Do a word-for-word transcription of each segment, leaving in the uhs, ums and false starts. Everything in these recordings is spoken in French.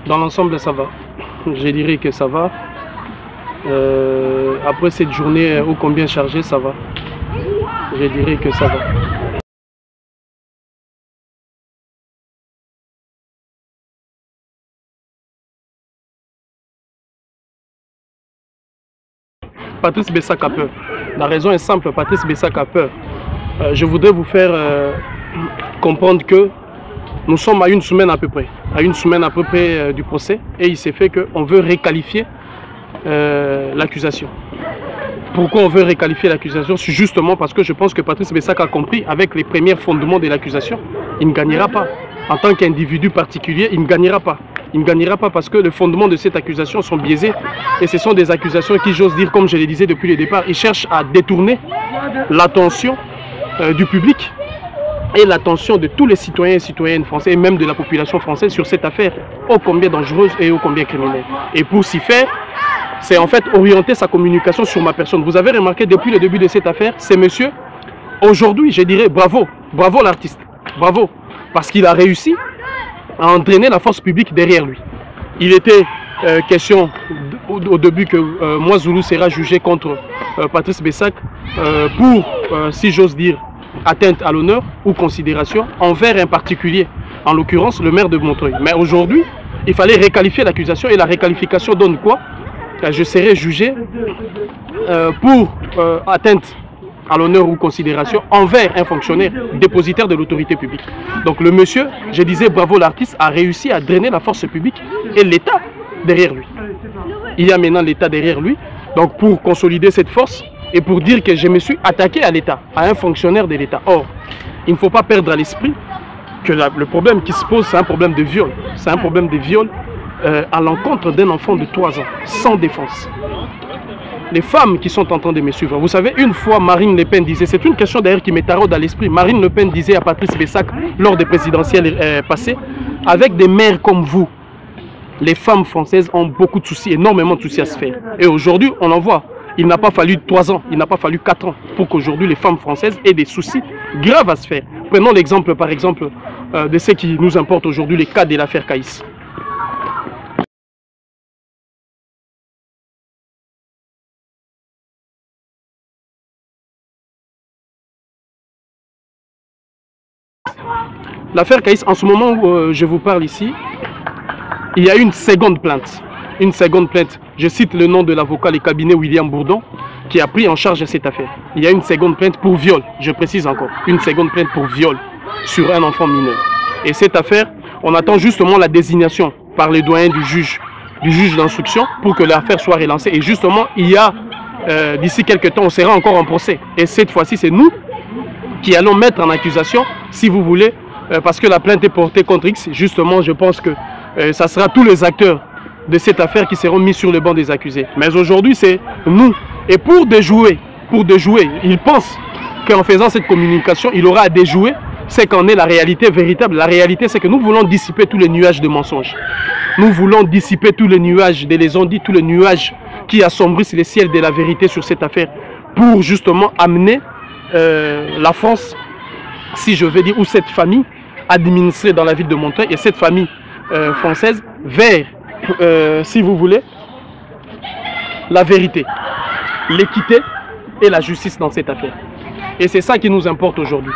Dans l'ensemble, ça va. Je dirais que ça va. Euh, après cette journée ô combien chargée, ça va. Je dirais que ça va. Patrice Bessac a peur. La raison est simple, Patrice Bessac a peur. Euh, je voudrais vous faire euh, comprendre que nous sommes à une semaine à peu près, à une semaine à peu près euh, du procès, et il s'est fait qu'on veut réqualifier euh, l'accusation. Pourquoi on veut réqualifier l'accusation? C'est justement parce que je pense que Patrice Bessac a compris, avec les premiers fondements de l'accusation, il ne gagnera pas. En tant qu'individu particulier, il ne gagnera pas. Il ne gagnera pas parce que les fondements de cette accusation sont biaisés. Et ce sont des accusations qui, j'ose dire, comme je le disais depuis le départ, ils cherchent à détourner l'attention euh, du public et l'attention de tous les citoyens et citoyennes français, et même de la population française, sur cette affaire ô combien dangereuse et ô combien criminelle. Et pour s'y faire, c'est en fait orienter sa communication sur ma personne. Vous avez remarqué depuis le début de cette affaire, c'est monsieur, aujourd'hui, je dirais bravo, bravo l'artiste, bravo, parce qu'il a réussi à entraîner la force publique derrière lui. Il était euh, question au, au début que euh, moi, Zoulou, sera jugé contre euh, Patrice Bessac euh, pour, euh, si j'ose dire, atteinte à l'honneur ou considération envers un particulier, en l'occurrence le maire de Montreuil. Mais aujourd'hui, il fallait réqualifier l'accusation, et la réqualification donne quoi? Je serai jugé euh, pour euh, atteinte à l'honneur ou considération envers un fonctionnaire dépositaire de l'autorité publique. Donc le monsieur, je disais bravo l'artiste, a réussi à drainer la force publique et l'État derrière lui. Il y a maintenant l'État derrière lui, donc pour consolider cette force et pour dire que je me suis attaqué à l'État, à un fonctionnaire de l'État. Or, il ne faut pas perdre à l'esprit que la, le problème qui se pose, c'est un problème de viol. C'est un problème de viol euh, à l'encontre d'un enfant de trois ans, sans défense. Les femmes qui sont en train de me suivre, vous savez, une fois Marine Le Pen disait, c'est une question d'ailleurs qui me taraude à l'esprit, Marine Le Pen disait à Patrice Bessac lors des présidentielles euh, passées, avec des mères comme vous, les femmes françaises ont beaucoup de soucis, énormément de soucis à se faire. Et aujourd'hui, on en voit. Il n'a pas fallu trois ans, il n'a pas fallu quatre ans pour qu'aujourd'hui les femmes françaises aient des soucis graves à se faire. Prenons l'exemple par exemple euh, de ce qui nous importe aujourd'hui, les cas de l'affaire Caïs. L'affaire Caïs, en ce moment où euh, je vous parle ici, il y a une seconde plainte. Une seconde plainte. Je cite le nom de l'avocat, le cabinet William Bourdon, qui a pris en charge cette affaire. Il y a une seconde plainte pour viol, je précise encore, une seconde plainte pour viol sur un enfant mineur. Et cette affaire, on attend justement la désignation par les doyens du juge, du juge d'instruction pour que l'affaire soit relancée. Et justement, il y a, euh, d'ici quelques temps, on sera encore en procès. Et cette fois-ci, c'est nous qui allons mettre en accusation, si vous voulez, euh, parce que la plainte est portée contre X. Justement, je pense que euh, ça sera tous les acteurs de cette affaire qui seront mis sur le banc des accusés. Mais aujourd'hui, c'est nous. Et pour déjouer, pour déjouer, il pense qu'en faisant cette communication, il aura à déjouer c'est qu'en est la réalité véritable. La réalité, c'est que nous voulons dissiper tous les nuages de mensonges. Nous voulons dissiper tous les nuages de les ondits, tous les nuages qui assombrissent les ciels de la vérité sur cette affaire, pour justement amener euh, la France, si je veux dire, ou cette famille administrée dans la ville de Montreuil, et cette famille euh, française vers, euh, si vous voulez, la vérité, l'équité et la justice dans cette affaire. Et c'est ça qui nous importe aujourd'hui.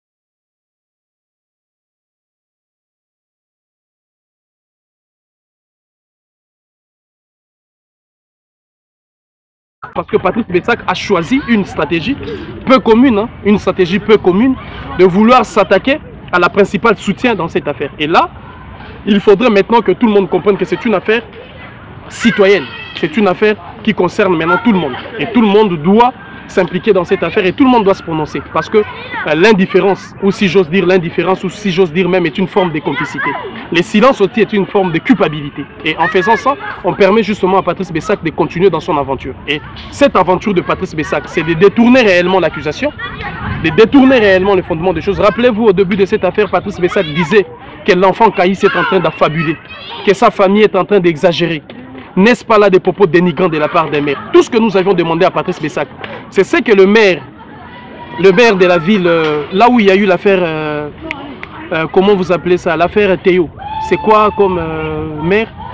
Parce que Patrice Bessac a choisi une stratégie peu commune, hein, une stratégie peu commune de vouloir s'attaquer à la principale soutien dans cette affaire. Et là, il faudrait maintenant que tout le monde comprenne que c'est une affaire citoyenne. C'est une affaire qui concerne maintenant tout le monde. Et tout le monde doit s'impliquer dans cette affaire et tout le monde doit se prononcer. Parce que euh, l'indifférence, ou si j'ose dire l'indifférence, ou si j'ose dire même, est une forme de complicité. Le silence aussi est une forme de culpabilité. Et en faisant ça, on permet justement à Patrice Bessac de continuer dans son aventure. Et cette aventure de Patrice Bessac, c'est de détourner réellement l'accusation, de détourner réellement le fondement des choses. Rappelez-vous, au début de cette affaire, Patrice Bessac disait que l'enfant Caïs est en train d'affabuler, que sa famille est en train d'exagérer. N'est-ce pas là des propos dénigrants de la part des maires? Tout ce que nous avions demandé à Patrice Bessac, c'est ce que le maire, le maire de la ville, euh, là où il y a eu l'affaire, euh, euh, comment vous appelez ça, l'affaire Théo, c'est quoi comme euh, maire?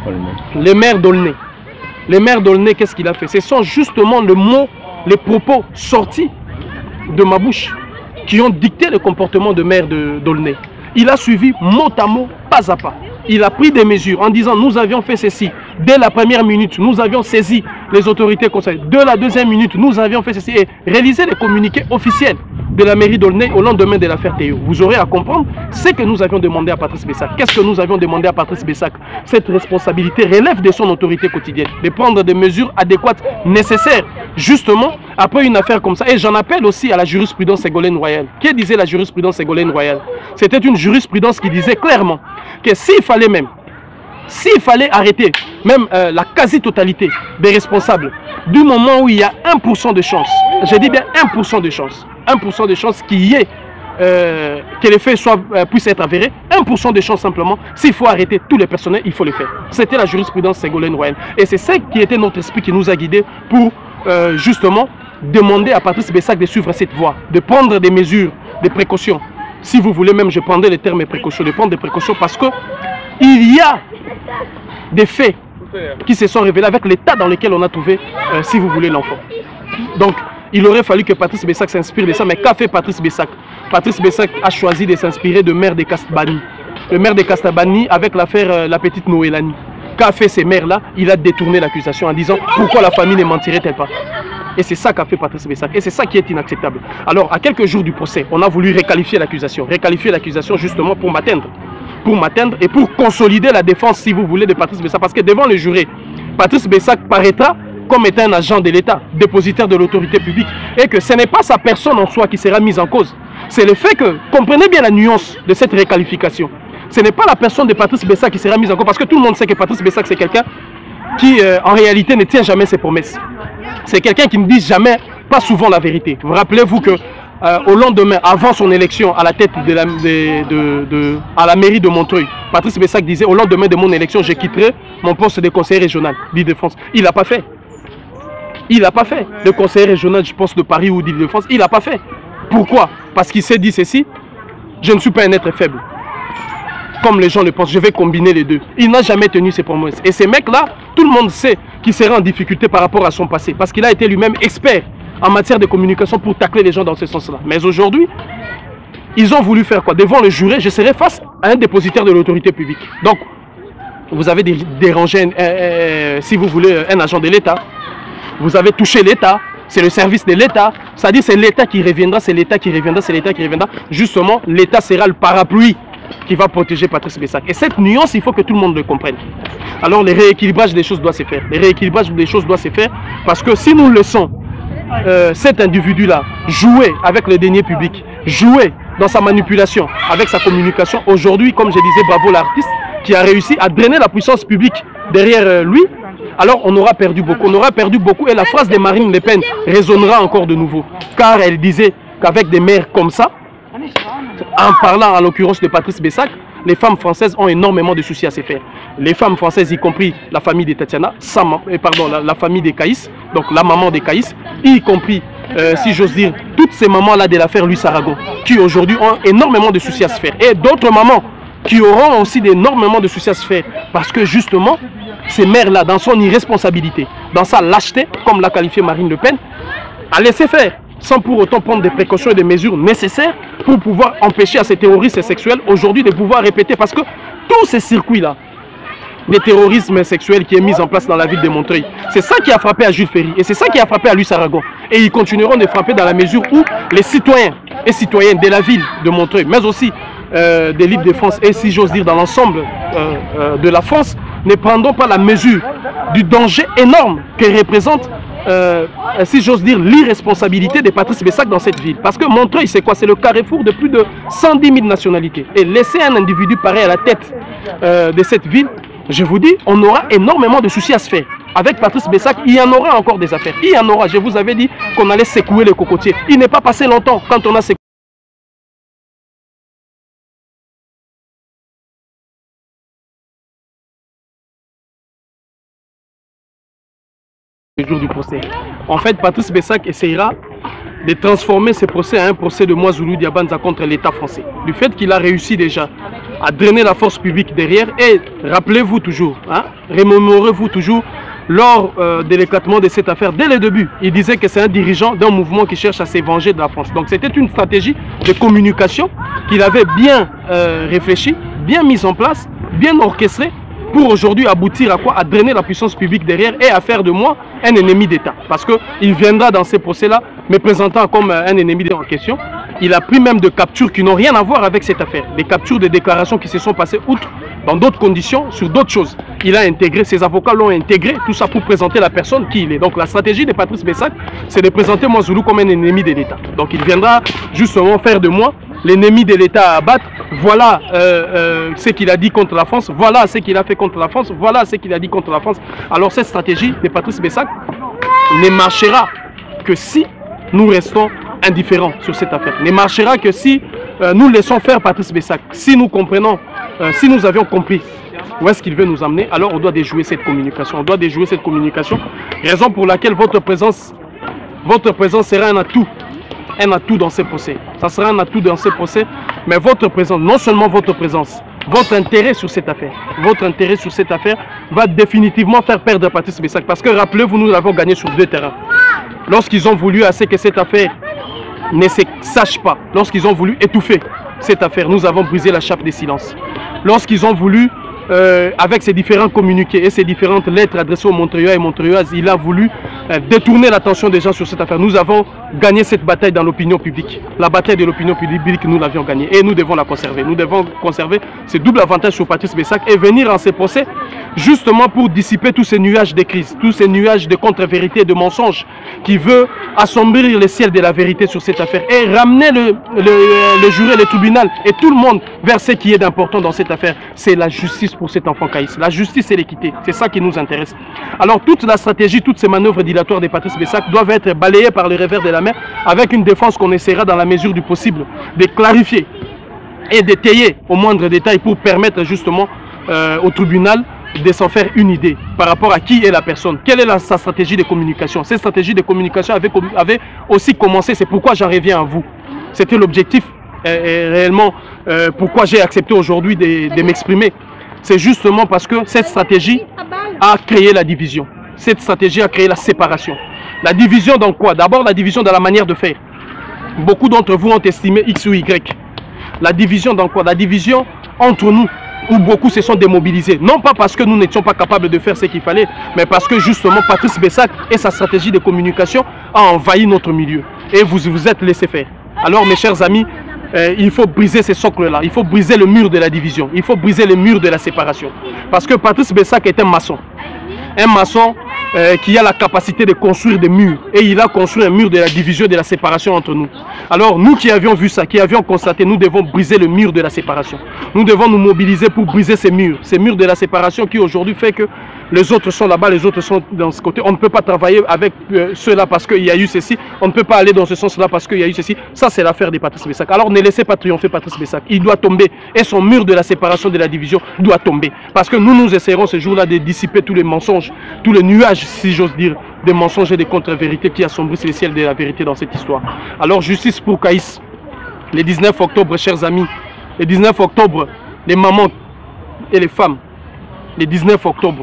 Le maire d'Aulnay. Le maire d'Aulnay, qu'est-ce qu'il a fait? Ce sont justement le mot, les propos sortis de ma bouche qui ont dicté le comportement de maire d'Aulnay. Il a suivi mot à mot, pas à pas. Il a pris des mesures en disant nous avions fait ceci. Dès la première minute, nous avions saisi les autorités conseillères. De la deuxième minute, nous avions fait ceci et réalisé les communiqués officiels de la mairie d'Aulnay au lendemain de l'affaire Théo. Vous aurez à comprendre ce que nous avions demandé à Patrice Bessac. Qu'est-ce que nous avions demandé à Patrice Bessac? Cette responsabilité relève de son autorité quotidienne, de prendre des mesures adéquates, nécessaires, justement, après une affaire comme ça. Et j'en appelle aussi à la jurisprudence Ségolène Royal. Qui disait la jurisprudence Ségolène Royal? C'était une jurisprudence qui disait clairement que s'il fallait même, s'il fallait arrêter même euh, la quasi-totalité des responsables, du moment où il y a un pour cent de chance, je dis bien un pour cent de chance, un pour cent de chance qu'il y ait, euh, que les faits soient, euh, puissent être avérés, un pour cent de chance simplement, s'il faut arrêter tous les personnels, il faut le faire. C'était la jurisprudence Ségolène Royal. Et c'est ça qui était notre esprit qui nous a guidés pour euh, justement demander à Patrice Bessac de suivre cette voie, de prendre des mesures, des précautions. Si vous voulez même, je prendrai le terme précaution, de prendre des précautions parce que il y a des faits qui se sont révélés avec l'état dans lequel on a trouvé, euh, si vous voulez, l'enfant. Donc, il aurait fallu que Patrice Bessac s'inspire de ça. Mais qu'a fait Patrice Bessac? Patrice Bessac a choisi de s'inspirer de maire de Castabani. Le maire de Castabani avec l'affaire euh, la petite Noélanie. Qu'a fait ces maires-là? Il a détourné l'accusation en disant pourquoi la famille ne mentirait-elle pas? Et c'est ça qu'a fait Patrice Bessac. Et c'est ça qui est inacceptable. Alors, à quelques jours du procès, on a voulu réqualifier l'accusation. Réqualifier l'accusation justement pour m'atteindre. Pour m'atteindre et pour consolider la défense, si vous voulez, de Patrice Bessac. Parce que devant le juré, Patrice Bessac paraîtra comme étant un agent de l'État, dépositaire de l'autorité publique. Et que ce n'est pas sa personne en soi qui sera mise en cause. C'est le fait que, comprenez bien la nuance de cette réqualification. Ce n'est pas la personne de Patrice Bessac qui sera mise en cause. Parce que tout le monde sait que Patrice Bessac, c'est quelqu'un qui, euh, en réalité, ne tient jamais ses promesses. C'est quelqu'un qui ne dit jamais, pas souvent la vérité. Vous rappelez-vous que euh, au lendemain, avant son élection à la tête de la, de, de, de, à la mairie de Montreuil, Patrice Bessac disait au lendemain de mon élection, je quitterai mon poste de conseiller régional d'Île-de-France. Il n'a pas fait. Il n'a pas fait. Le conseiller régional, je pense, de Paris ou d'Île-de-France, il n'a pas fait. Pourquoi? Parce qu'il s'est dit ceci, je ne suis pas un être faible. Comme les gens le pensent, je vais combiner les deux. Il n'a jamais tenu ses promesses. Et ces mecs-là, tout le monde sait qu'il sera en difficulté par rapport à son passé. Parce qu'il a été lui-même expert en matière de communication pour tacler les gens dans ce sens-là. Mais aujourd'hui, ils ont voulu faire quoi? Devant le juré, je serai face à un dépositaire de l'autorité publique. Donc, vous avez dérangé, un, euh, si vous voulez, un agent de l'État. Vous avez touché l'État. C'est le service de l'État. C'est-à-dire c'est l'État qui reviendra, c'est l'État qui reviendra, c'est l'État qui reviendra. Justement, l'État sera le parapluie qui va protéger Patrice Bessac. Et cette nuance, il faut que tout le monde le comprenne. Alors, le rééquilibrage des choses doit se faire. Le rééquilibrage des choses doit se faire parce que si nous le laissons, euh, cet individu-là, jouer avec le denier public, jouer dans sa manipulation, avec sa communication, aujourd'hui, comme je disais, bravo l'artiste qui a réussi à drainer la puissance publique derrière lui, alors on aura perdu beaucoup. On aura perdu beaucoup et la phrase de Marine Le Pen résonnera encore de nouveau. Car elle disait qu'avec des maires comme ça, en parlant en l'occurrence de Patrice Bessac, les femmes françaises ont énormément de soucis à se faire. Les femmes françaises, y compris la famille de Tatiana, sa, pardon, la, la famille des Caïs, donc la maman des Caïs, y compris, euh, si j'ose dire, toutes ces mamans-là de l'affaire Louis Aragon, qui aujourd'hui ont énormément de soucis à se faire. Et d'autres mamans qui auront aussi énormément de soucis à se faire. Parce que justement, ces mères-là, dans son irresponsabilité, dans sa lâcheté, comme l'a qualifié Marine Le Pen, a laissé faire, sans pour autant prendre des précautions et des mesures nécessaires pour pouvoir empêcher à ces terroristes sexuels aujourd'hui de pouvoir répéter. Parce que tous ces circuits-là, des terrorismes sexuels qui est mis en place dans la ville de Montreuil, c'est ça qui a frappé à Jules Ferry et c'est ça qui a frappé à Louis Aragon. Et ils continueront de frapper dans la mesure où les citoyens et citoyennes de la ville de Montreuil, mais aussi euh, de l'Île-de-France et si j'ose dire dans l'ensemble euh, euh, de la France, ne prendront pas la mesure du danger énorme que représente Euh, si j'ose dire, l'irresponsabilité de Patrice Bessac dans cette ville. Parce que Montreuil, c'est quoi? C'est le carrefour de plus de cent dix mille nationalités. Et laisser un individu pareil à la tête euh, de cette ville, je vous dis, on aura énormément de soucis à se faire. Avec Patrice Bessac, il y en aura encore des affaires. Il y en aura. Je vous avais dit qu'on allait secouer les cocotiers. Il n'est pas passé longtemps quand on a secoué. Le jour du procès. En fait, Patrice Bessac essayera de transformer ce procès en un procès de Moi Zulu Diabanza contre l'État français. Du fait qu'il a réussi déjà à drainer la force publique derrière. Et rappelez-vous toujours, hein, remémorez-vous toujours, lors euh, de l'éclatement de cette affaire, dès le début, il disait que c'est un dirigeant d'un mouvement qui cherche à s'évanger de la France. Donc c'était une stratégie de communication qu'il avait bien euh, réfléchi, bien mise en place, bien orchestrée, pour aujourd'hui aboutir à quoi? À drainer la puissance publique derrière et à faire de moi un ennemi d'État. Parce qu'il viendra dans ces procès-là me présentant comme un ennemi d'État en question. Il a pris même de captures qui n'ont rien à voir avec cette affaire. Des captures de déclarations qui se sont passées outre, dans d'autres conditions, sur d'autres choses. Il a intégré, ses avocats l'ont intégré, tout ça pour présenter la personne qui il est. Donc la stratégie de Patrice Bessac, c'est de présenter moi Zoulou comme un ennemi de l'État. Donc il viendra justement faire de moi l'ennemi de l'État à abattre. Voilà euh, euh, ce qu'il a dit contre la France, voilà ce qu'il a fait contre la France, voilà ce qu'il a dit contre la France. Alors cette stratégie de Patrice Bessac ne marchera que si nous restons indifférents sur cette affaire. Ne marchera que si euh, nous laissons faire Patrice Bessac. Si nous comprenons, euh, si nous avions compris où est-ce qu'il veut nous amener, alors on doit déjouer cette communication. On doit déjouer cette communication. Raison pour laquelle votre présence, votre présence sera un atout. Un atout dans ces procès. Ça sera un atout dans ces procès. Mais votre présence, non seulement votre présence, votre intérêt sur cette affaire, votre intérêt sur cette affaire va définitivement faire perdre Patrice Bessac. Parce que rappelez-vous, nous l'avons gagné sur deux terrains. Lorsqu'ils ont voulu assez que cette affaire ne se sache pas, lorsqu'ils ont voulu étouffer cette affaire, nous avons brisé la chape des silences. Lorsqu'ils ont voulu, euh, avec ces différents communiqués et ces différentes lettres adressées aux Montreuillois et Montreuilloises, il a voulu euh, détourner l'attention des gens sur cette affaire. Nous avons gagné cette bataille dans l'opinion publique. La bataille de l'opinion publique, nous l'avions gagnée et nous devons la conserver. Nous devons conserver ce double avantage sur Patrice Bessac et venir en ces procès justement pour dissiper tous ces nuages de crise, tous ces nuages de contre-vérité et de mensonges qui veut assombrir le ciel de la vérité sur cette affaire et ramener le, le, le juré, le tribunal et tout le monde vers ce qui est d'important dans cette affaire. C'est la justice pour cet enfant Caïs. La justice et l'équité, c'est ça qui nous intéresse. Alors toute la stratégie, toutes ces manœuvres dilatoires de Patrice Bessac doivent être balayées par le revers de la main avec une défense qu'on essaiera dans la mesure du possible de clarifier et d'étayer au moindre détail pour permettre justement euh, au tribunal de s'en faire une idée par rapport à qui est la personne, quelle est la, sa stratégie de communication. Cette stratégie de communication avait, avait aussi commencé, c'est pourquoi j'en reviens à vous. C'était l'objectif euh, réellement, euh, pourquoi j'ai accepté aujourd'hui de, de m'exprimer. C'est justement parce que cette stratégie a créé la division. Cette stratégie a créé la séparation. La division dans quoi? D'abord la division dans la manière de faire. Beaucoup d'entre vous ont estimé X ou Y. La division dans quoi? La division entre nous, où beaucoup se sont démobilisés. Non pas parce que nous n'étions pas capables de faire ce qu'il fallait, mais parce que justement Patrice Bessac et sa stratégie de communication a envahi notre milieu. Et vous vous êtes laissé faire. Alors mes chers amis, euh, il faut briser ces socles-là. Il faut briser le mur de la division. Il faut briser le mur de la séparation. Parce que Patrice Bessac est un maçon. Un maçon euh, qui a la capacité de construire des murs. Et il a construit un mur de la division et de la séparation entre nous. Alors nous qui avions vu ça, qui avions constaté, nous devons briser le mur de la séparation. Nous devons nous mobiliser pour briser ces murs. Ces murs de la séparation qui aujourd'hui fait que les autres sont là-bas, les autres sont dans ce côté. On ne peut pas travailler avec euh, ceux-là parce qu'il y a eu ceci. On ne peut pas aller dans ce sens-là parce qu'il y a eu ceci. Ça, c'est l'affaire de Patrice Bessac. Alors ne laissez pas triompher Patrice Bessac. Il doit tomber. Et son mur de la séparation, de la division, doit tomber. Parce que nous, nous essaierons ce jour-là de dissiper tous les mensonges, tous les nuages, si j'ose dire, des mensonges et des contre-vérités qui assombrissent le ciel de la vérité dans cette histoire. Alors, justice pour Caïs. Le dix-neuf octobre, chers amis, le dix-neuf octobre, les mamans et les femmes, le dix-neuf octobre,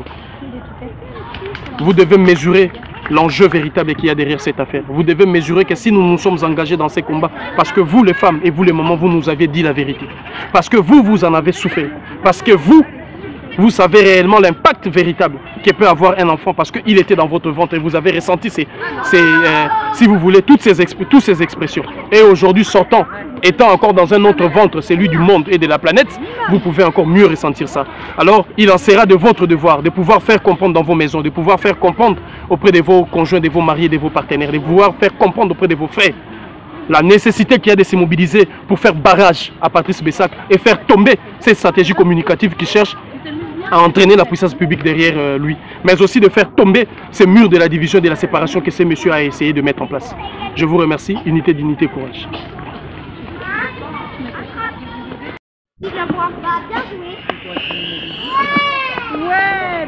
vous devez mesurer l'enjeu véritable qu'il y a derrière cette affaire. Vous devez mesurer que si nous nous sommes engagés dans ces combats, parce que vous les femmes et vous les mamans, vous nous avez dit la vérité. Parce que vous, vous en avez souffert. Parce que vous, vous savez réellement l'impact véritable que peut avoir un enfant parce qu'il était dans votre ventre et vous avez ressenti ces, ces, euh, si vous voulez, toutes ces, toutes ces expressions. Et aujourd'hui, sortant, étant encore dans un autre ventre, celui du monde et de la planète, vous pouvez encore mieux ressentir ça. Alors, il en sera de votre devoir de pouvoir faire comprendre dans vos maisons, de pouvoir faire comprendre auprès de vos conjoints, de vos mariés, de vos partenaires, de pouvoir faire comprendre auprès de vos frères la nécessité qu'il y a de se mobiliser pour faire barrage à Patrice Bessac et faire tomber ces stratégies communicatives qui cherchent à entraîner la puissance publique derrière euh, lui, mais aussi de faire tomber ces murs de la division et de la séparation que ce monsieur a essayé de mettre en place. Je vous remercie. Unité, dignité, courage. Ouais,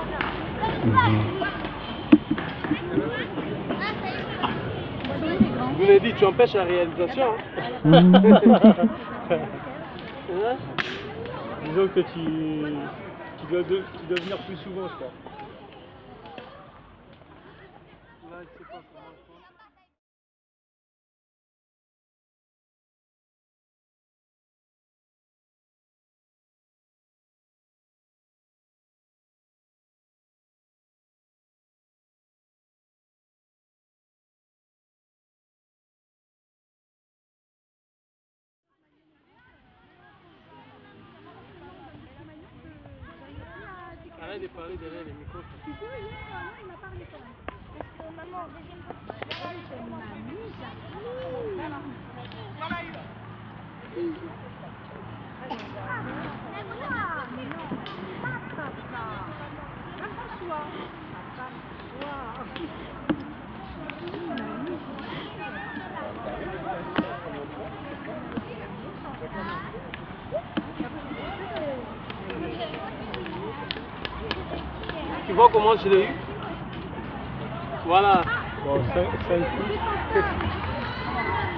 mmh. vous l'avez dit, tu empêches la réalisation. Hein. Hein? Disons que tu, tu, dois de, tu dois venir plus souvent, je crois. Là, je sais pas comment je pense. Arrête de parler derrière les micros. Tu peux hier, non, il m'a parlé quand même. Parce que maman, deuxième fois. C'est ma mise à Mais moi, mais non, pas papa. Accroche-toi. Tu vois comment je l'ai eu? Voilà. Bon, cinq coups.